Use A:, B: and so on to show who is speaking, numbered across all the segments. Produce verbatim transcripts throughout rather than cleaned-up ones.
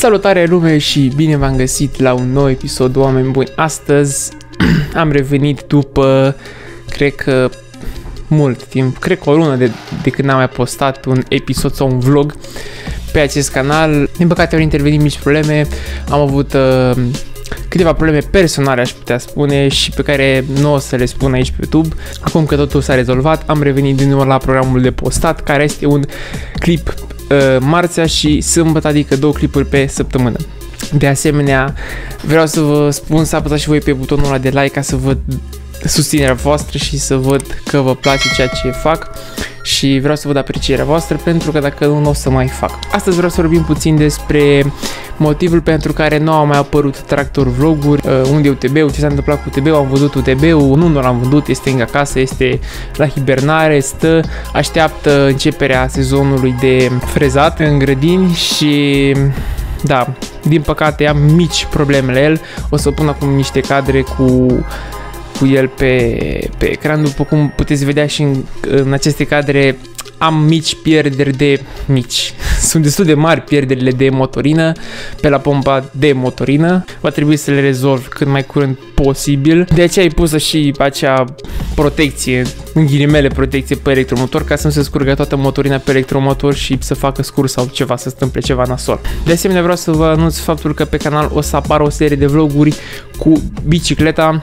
A: Salutare lume și bine v-am găsit la un nou episod, oameni buni. Astăzi am revenit după, cred că mult timp, cred că o lună de, de când am mai postat un episod sau un vlog pe acest canal. Din păcate au intervenit mici probleme, am avut uh, câteva probleme personale, aș putea spune, și pe care nu o să le spun aici pe YouTube. Acum că totul s-a rezolvat, am revenit din nou la programul de postat, care este un clip uh, marțea și sâmbătă, adică două clipuri pe săptămână. De asemenea, vreau să vă spun să apăsați și voi pe butonul ăla de like ca să văd susținerea voastră și să văd că vă place ceea ce fac și vreau să văd aprecierea voastră, pentru că dacă nu, nu o să mai fac. Astăzi vreau să vorbim puțin despre motivul pentru care nu au mai apărut tractor vloguri, uh, unde e U T B-ul, ce s-a întâmplat cu U T B-ul, am văzut U T B-ul, nu, nu l-am văzut, este încă acasă, este la hibernare, stă, așteaptă începerea sezonului de frezat în grădini și da, din păcate am mici probleme la el. O să pun acum niște cadre cu cu el pe, pe ecran. După cum puteți vedea și în, în aceste cadre, am mici pierderi de mici. Sunt destul de mari pierderile de motorină pe la pompa de motorină. Va trebui să le rezolv cât mai curând posibil. De aceea ai pusă și acea protecție, în ghilimele protecție pe electromotor, ca să nu se scurgă toată motorina pe electromotor și să facă scurs sau ceva, să întâmple ceva nasol. De asemenea vreau să vă anunț faptul că pe canal o să apară o serie de vloguri cu bicicleta,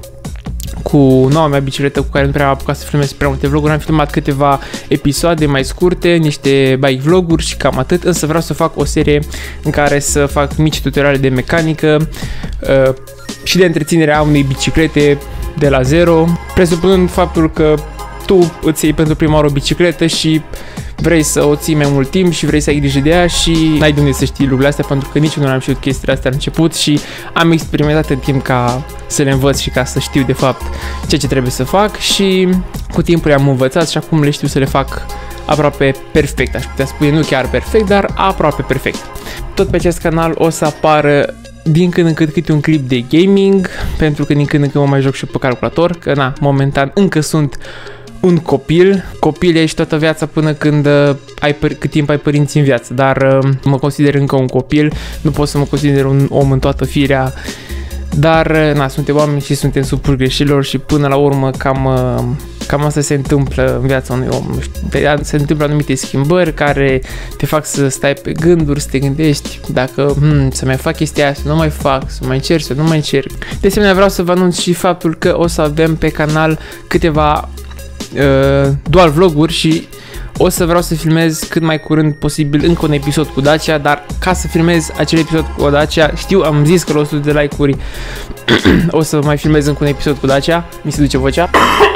A: cu noua mea bicicletă cu care nu prea am apucat să filmez prea multe vloguri. Am filmat câteva episoade mai scurte, niște bike vloguri și cam atât, însă vreau să fac o serie în care să fac mici tutoriale de mecanică uh, și de întreținere a unei biciclete de la zero, presupunând faptul că tu îți iei pentru prima oară o bicicletă și vrei să o ții mai mult timp și vrei să ai grijă de ea și n-ai de unde să știi lucrurile astea, pentru că nici eu nu am știut chestiile astea la început și am experimentat în timp ca să le învăț și ca să știu de fapt ceea ce trebuie să fac și cu timpul am învățat și acum le știu să le fac aproape perfect, aș putea spune, nu chiar perfect, dar aproape perfect. Tot pe acest canal o să apară din când în când câte un clip de gaming, pentru că din când în când mă mai joc și pe calculator, că na, momentan încă sunt un copil, copil ești toată viața până când uh, ai cât timp ai părinți în viață, dar uh, mă consider încă un copil, nu pot să mă consider un om în toată firea, dar uh, na, suntem oameni și suntem supuși greșelilor și până la urmă cam, uh, cam asta se întâmplă în viața unui om. Se întâmplă anumite schimbări care te fac să stai pe gânduri, să te gândești dacă hmm, să mai fac chestia aia, să nu mai fac, să mai încerc, să nu mai încerc. De asemenea vreau să vă anunț și faptul că o să avem pe canal câteva Uh, dual vloguri și o să vreau să filmez cât mai curând posibil încă un episod cu Dacia, dar ca să filmez acel episod cu Dacia, știu, am zis că la o sută de like-uri o să mai filmez încă un episod cu Dacia, mi se duce vocea,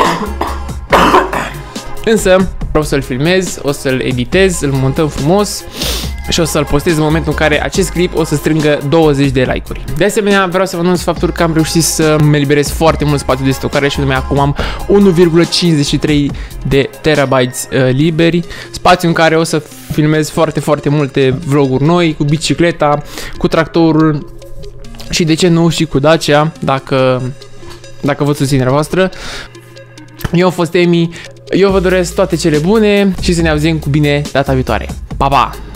A: însă vreau să-l filmez, o să-l editez, îl montăm frumos și o să-l postez în momentul în care acest clip o să strângă douăzeci de like-uri. De asemenea, vreau să vă anunț faptul că am reușit să mă eliberez foarte mult spațiu de stocare și anume acum am unu virgulă cincizeci și trei de terabytes uh, liberi, spațiu în care o să filmez foarte, foarte multe vloguri noi, cu bicicleta, cu tractorul și de ce nu și cu Dacia, dacă, dacă vă susținerea voastră. Eu am fost Emi, eu vă doresc toate cele bune și să ne auzim cu bine data viitoare. Pa, pa!